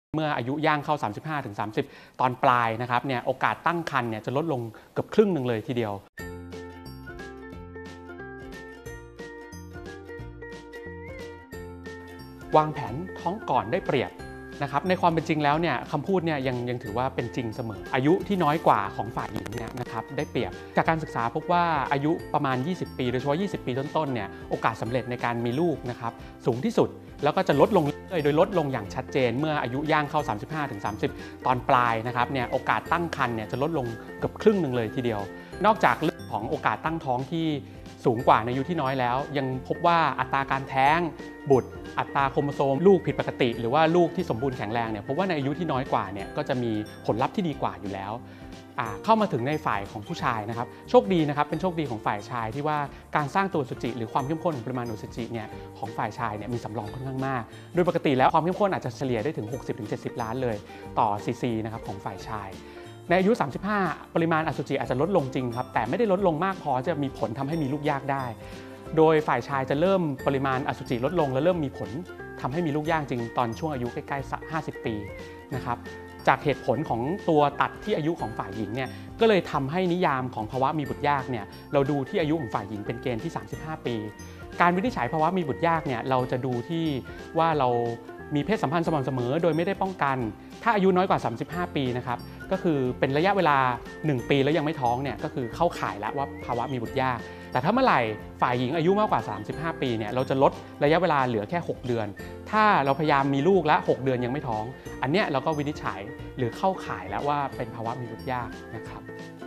เมื่ออายุย่างเข้า 35-30 ตอนปลายนะครับเนี่ยโอกาสตั้งครรภ์เนี่ยจะลดลงเกือบครึ่งหนึ่งเลยทีเดียววางแผนท้องก่อนได้เปรียบนะครับในความเป็นจริงแล้วเนี่ยคำพูดเนี่ยยังถือว่าเป็นจริงเสมออายุที่น้อยกว่าของฝ่ายหญิงเนี่ยนะครับได้เปรียบจากการศึกษาพบว่าอายุประมาณ20 ปีโดยเฉพาะ20 ปีต้นๆเนี่ยโอกาสสำเร็จในการมีลูกนะครับสูงที่สุดแล้วก็จะลดลงโดยลดลงอย่างชัดเจนเมื่ออายุย่างเข้า 35-30 ตอนปลายนะครับเนี่ยโอกาสตั้งครรภ์เนี่ยจะลดลงเกือบครึ่งหนึ่งเลยทีเดียวนอกจากเรื่องของโอกาสตั้งท้องที่สูงกว่าในอายุที่น้อยแล้วยังพบว่าอัตราการแท้งบุตรอัตราโครโมโซมลูกผิดปกติหรือว่าลูกที่สมบูรณ์แข็งแรงเนี่ยพบว่าในอายุที่น้อยกว่าเนี่ยก็จะมีผลลัพธ์ที่ดีกว่าอยู่แล้วเข้ามาถึงในฝ่ายของผู้ชายนะครับโชคดีนะครับเป็นโชคดีของฝ่ายชายที่ว่าการสร้างตัวอสุจิหรือความเข้มข้นของปริมาณอสุจิเนี่ยของฝ่ายชายเนี่ยมีสำรองค่อนข้างมากโดยปกติแล้วความเข้มข้นอาจจะเฉลี่ยได้ถึง 60-70 ล้านเลยต่อซีซีนะครับของฝ่ายชายในอายุ 35 ปริมาณอสุจิอาจจะลดลงจริงครับแต่ไม่ได้ลดลงมากพอจะมีผลทำให้มีลูกยากได้โดยฝ่ายชายจะเริ่มปริมาณอสุจิลดลงและเริ่มมีผลทำให้มีลูกยากจริงตอนช่วงอายุใกล้ๆ50 ปีนะครับจากเหตุผลของตัวตัดที่อายุของฝ่ายหญิงเนี่ยก็เลยทำให้นิยามของภาวะมีบุตรยากเนี่ยเราดูที่อายุของฝ่ายหญิงเป็นเกณฑ์ที่ 35 ปีการวินิจฉัยภาวะมีบุตรยากเนี่ยเราจะดูที่ว่าเรามีเพศสัมพันธ์สม่ำเสมอโดยไม่ได้ป้องกันถ้าอายุน้อยกว่า35 ปีนะครับก็คือเป็นระยะเวลา1 ปีแล้วยังไม่ท้องเนี่ยก็คือเข้าข่ายแล้วว่าภาวะมีบุตรยากแต่ถ้าเมื่อไหร่ฝ่ายหญิงอายุมากกว่า35 ปีเนี่ยเราจะลดระยะเวลาเหลือแค่6 เดือนถ้าเราพยายามมีลูกและ6 เดือนยังไม่ท้องอันเนี้ยเราก็วินิจฉัยหรือเข้าข่ายแล้วว่าเป็นภาวะมีบุตรยากนะครับ